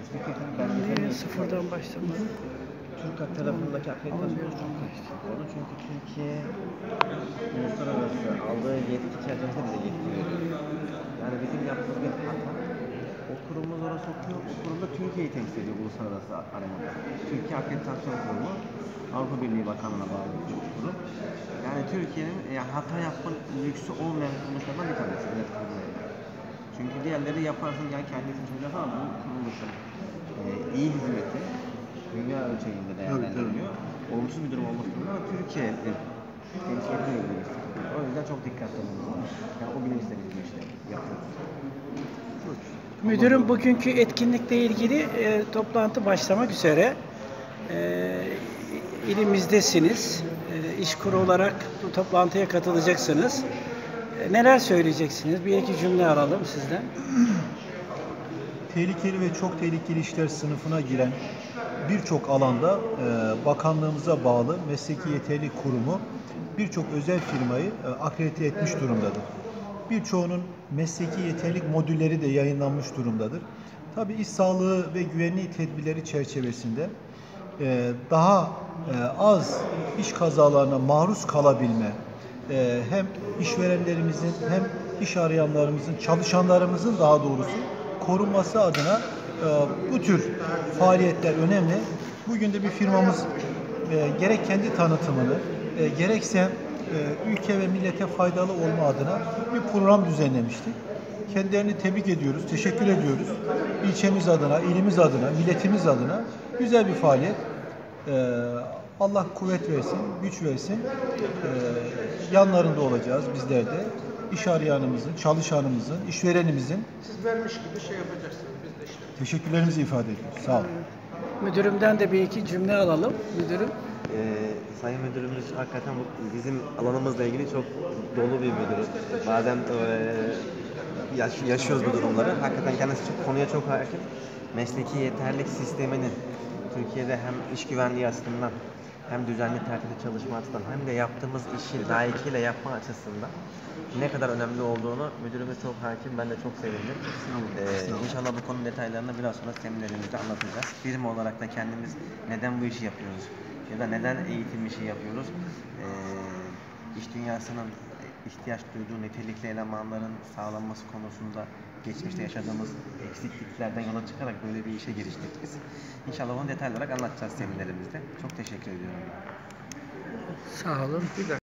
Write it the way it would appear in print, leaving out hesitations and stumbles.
mesleki yetenek belgeselini Sıfırdan başlamadı. TÜRKAT tarafındaki akreditasyon çok kritik oldu. Çünkü Türkiye uluslararası aldığı yetki çerçevesinde bize yetki veriyor. Yani bizim yaptığımız bir hata, o kurumumuz oraya sokuyor, o kurumda Türkiye'yi temsil ediyor uluslararası arenada. Türkiye Akreditasyon Kurumu, Avrupa Birliği Bakanlığı'na bağlı bir kurum. Yani Türkiye'nin hata yapma lüksü olmayan kuruluşlardan bir tanesi. Çünkü diğerleri yaparsın, yani kendi için söylüyorsun ama bu kuruluşun iyi hizmeti dünya ölçeğinde değerlendiriliyor. Olumsuz bir durum olmasında Türkiye'nin temsil ediyor. O yüzden çok dikkatli olmamız lazım. Yani o bilinçle biz bu işleri yapıyoruz. Müdürüm, bugünkü etkinlikle ilgili toplantı başlamak üzere. İlimizdesiniz. İşkur olarak bu toplantıya katılacaksınız. Neler söyleyeceksiniz? Bir iki cümle alalım sizden. Tehlikeli ve çok tehlikeli işler sınıfına giren birçok alanda bakanlığımıza bağlı mesleki yeterlilik kurumu birçok özel firmayı akredite etmiş durumdadır. Birçoğunun mesleki yeterlilik modülleri de yayınlanmış durumdadır. Tabii iş sağlığı ve güvenliği tedbirleri çerçevesinde daha az iş kazalarına maruz kalabilme, hem işverenlerimizin hem iş arayanlarımızın, çalışanlarımızın daha doğrusu korunması adına bu tür faaliyetler önemli. Bugün de bir firmamız gerek kendi tanıtımını gerekse ülke ve millete faydalı olma adına bir program düzenlemiştik. Kendilerini tebrik ediyoruz, teşekkür ediyoruz. İlçemiz adına, ilimiz adına, milletimiz adına güzel bir faaliyet. Allah kuvvet versin, güç versin. Yanlarında olacağız bizler de. İş arayanımızın, çalışanımızın, işverenimizin. Siz vermiş gibi şey yapacaksınız, biz de işte. Teşekkürlerimizi ifade ediyoruz. Sağ olun. Müdürümden de bir iki cümle alalım. Müdürüm. Sayın Müdürümüz hakikaten bizim alanımızla ilgili çok dolu bir müdür. Bazen yaşıyoruz bu durumları. Hakikaten kendisi konuya çok hakim. Mesleki yeterlilik sisteminin Türkiye'de hem iş güvenliği açısından hem düzenli tertipli çalışma açısından hem de yaptığımız işi layıkıyla yapma açısından ne kadar önemli olduğunu müdürümüz çok hakim. Ben de çok sevindim. İnşallah bu konu detaylarını biraz sonra seminerimizde anlatacağız. Birim olarak da kendimiz neden bu işi yapıyoruz ya da neden eğitim işi yapıyoruz? İş dünyasının ihtiyaç duyduğu nitelikli elemanların sağlanması konusunda geçmişte yaşadığımız eksikliklerden yola çıkarak böyle bir işe giriştik biz. İnşallah onu detaylı olarak anlatacağız seminerimizde. Çok teşekkür ediyorum. Sağ olun.